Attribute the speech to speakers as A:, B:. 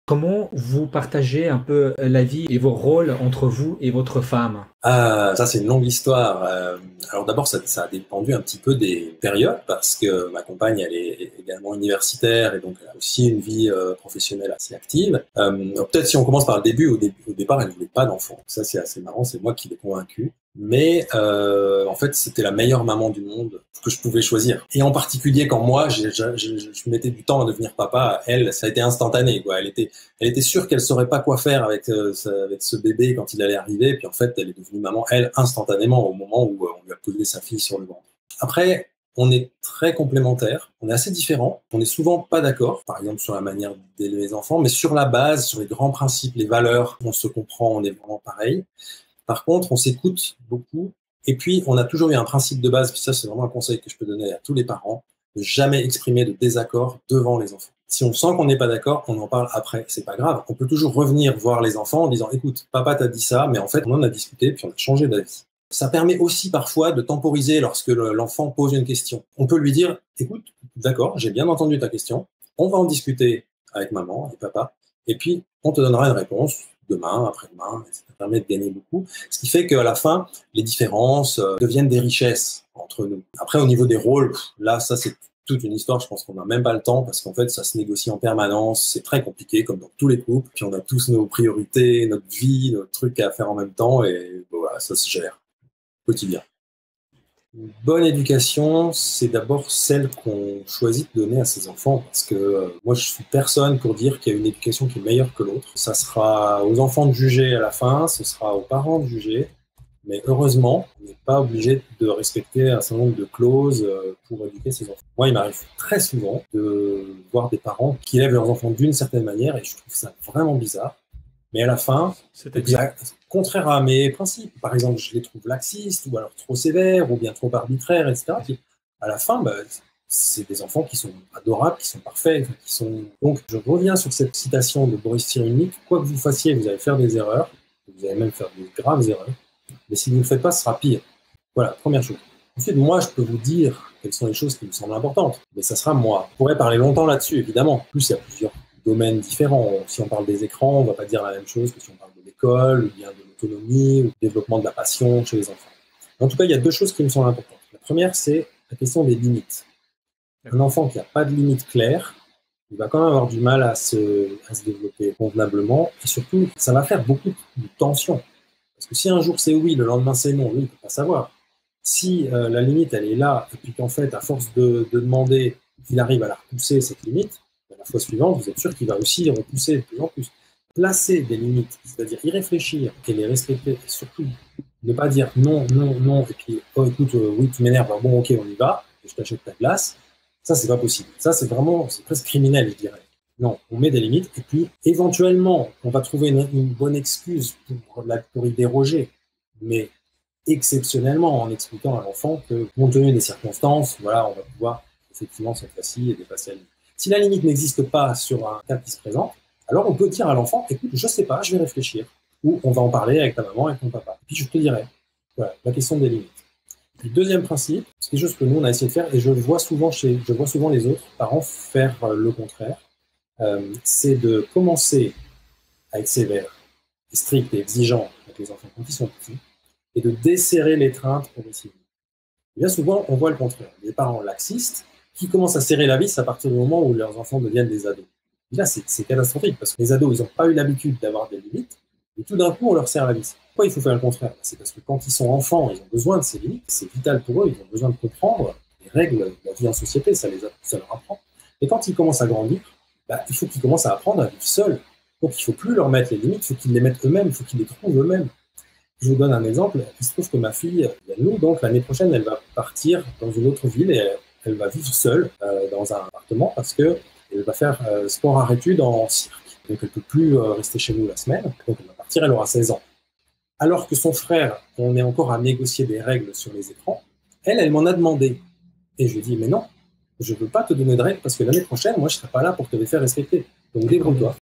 A: Comment vous partagez un peu la vie et vos rôles entre vous et votre femme?
B: Ah, ça c'est une longue histoire. Alors d'abord, ça a dépendu un petit peu des périodes parce que ma compagne, elle est également universitaire et donc elle a aussi une vie professionnelle assez active. Peut-être si on commence par le début, au départ, elle ne voulait pas d'enfant. Ça c'est assez marrant, c'est moi qui l'ai convaincu. Mais en fait, c'était la meilleure maman du monde que je pouvais choisir. Et en particulier quand moi, je mettais du temps à devenir papa, elle, ça a été instantané, quoi. Elle était sûre qu'elle saurait pas quoi faire avec ce bébé quand il allait arriver. Et puis en fait, elle est devenue maman, elle, instantanément, au moment où on lui a posé sa fille sur le ventre. Après, on est très complémentaires, on est assez différents, on est souvent pas d'accord, par exemple sur la manière d'élever les enfants, mais sur la base, sur les grands principes, les valeurs, on se comprend, on est vraiment pareil. Par contre, on s'écoute beaucoup. Et puis, on a toujours eu un principe de base, puis ça, c'est vraiment un conseil que je peux donner à tous les parents, de jamais exprimer de désaccord devant les enfants. Si on sent qu'on n'est pas d'accord, on en parle après. C'est pas grave. On peut toujours revenir voir les enfants en disant, écoute, papa t'a dit ça, mais en fait, on en a discuté, puis on a changé d'avis. Ça permet aussi parfois de temporiser lorsque l'enfant pose une question. On peut lui dire, écoute, d'accord, j'ai bien entendu ta question, on va en discuter avec maman et papa, et puis on te donnera une réponse demain, après-demain, et ça permet de gagner beaucoup. Ce qui fait qu'à la fin, les différences deviennent des richesses entre nous. Après, au niveau des rôles, là, ça c'est toute une histoire, je pense qu'on n'a même pas le temps parce qu'en fait, ça se négocie en permanence, c'est très compliqué comme dans tous les couples, puis on a tous nos priorités, notre vie, nos trucs à faire en même temps et bon, voilà, ça se gère quotidien. Une bonne éducation, c'est d'abord celle qu'on choisit de donner à ses enfants parce que moi, je suis personne pour dire qu'il y a une éducation qui est meilleure que l'autre. Ça sera aux enfants de juger à la fin, ce sera aux parents de juger. Mais heureusement, on n'est pas obligé de respecter un certain nombre de clauses pour éduquer ses enfants. Moi, il m'arrive très souvent de voir des parents qui élèvent leurs enfants d'une certaine manière et je trouve ça vraiment bizarre. Mais à la fin, contraire à mes principes, par exemple, je les trouve laxistes ou alors trop sévères ou bien trop arbitraires, etc. Puis à la fin, c'est des enfants qui sont adorables, qui sont parfaits, qui sont... Donc, je reviens sur cette citation de Boris Cyrulnik. Quoi que vous fassiez, vous allez faire des erreurs, vous allez même faire des graves erreurs. Mais si vous ne le faites pas, ce sera pire. Voilà, première chose. Ensuite, moi, je peux vous dire quelles sont les choses qui me semblent importantes, mais ça sera moi. Je pourrais parler longtemps là-dessus, évidemment. En plus, il y a plusieurs domaines différents. Si on parle des écrans, on ne va pas dire la même chose que si on parle de l'école, ou bien de l'autonomie, ou du développement de la passion chez les enfants. En tout cas, il y a deux choses qui me semblent importantes. La première, c'est la question des limites. Un enfant qui n'a pas de limites claires, il va quand même avoir du mal à se développer convenablement, et surtout, ça va faire beaucoup de tension. Parce que si un jour c'est oui, le lendemain c'est non, lui, il ne peut pas savoir. Si la limite, elle est là, et puis qu'en fait, à force de demander, il arrive à la repousser, cette limite, la fois suivante, vous êtes sûr qu'il va aussi repousser de plus en plus. Placer des limites, c'est-à-dire y réfléchir et les respecter, et surtout ne pas dire non, non, non, et puis, oh écoute, oui, tu m'énerves, bon, ok, on y va, et je t'achète ta glace. Ça, c'est pas possible. Ça, c'est vraiment, c'est presque criminel, je dirais. Non, on met des limites et puis éventuellement, on va trouver une bonne excuse pour y déroger. Mais exceptionnellement, en expliquant à l'enfant que, compte tenu des circonstances, voilà, on va pouvoir effectivement cette fois-ci et dépasser la limite. Si la limite n'existe pas sur un cas qui se présente, alors on peut dire à l'enfant, écoute, je sais pas, je vais réfléchir. Ou on va en parler avec ta maman, avec ton papa. Puis je te dirai. Voilà, la question des limites. Le deuxième principe, c'est quelque chose que nous, on a essayé de faire, et je vois souvent les autres parents faire le contraire. C'est de commencer à être sévère, strict et exigeant avec les enfants quand ils sont petits, et de desserrer l'étreinte progressivement. Bien souvent, on voit le contraire. Des parents laxistes qui commencent à serrer la vis à partir du moment où leurs enfants deviennent des ados. Et là, c'est catastrophique, parce que les ados, ils n'ont pas eu l'habitude d'avoir des limites, et tout d'un coup, on leur serre la vis. Pourquoi il faut faire le contraire? C'est parce que quand ils sont enfants, ils ont besoin de ces limites, c'est vital pour eux, ils ont besoin de comprendre les règles de la vie en société, ça leur apprend. Et quand ils commencent à grandir, il faut qu'ils commencent à apprendre à vivre seuls. Donc il ne faut plus leur mettre les limites, il faut qu'ils les mettent eux-mêmes, il faut qu'ils les trouvent eux-mêmes. Je vous donne un exemple. Il se trouve que ma fille, Yannou, donc l'année prochaine, elle va partir dans une autre ville et elle va vivre seule dans un appartement parce qu'elle va faire sport art études en cirque. Donc elle ne peut plus rester chez nous la semaine. Donc elle va partir, elle aura 16 ans. Alors que son frère, on est encore à négocier des règles sur les écrans, elle m'en a demandé. Et je lui ai dit, mais non, je ne veux pas te donner de règles parce que l'année prochaine, moi, je ne serai pas là pour te les faire respecter. Donc débrouille-toi.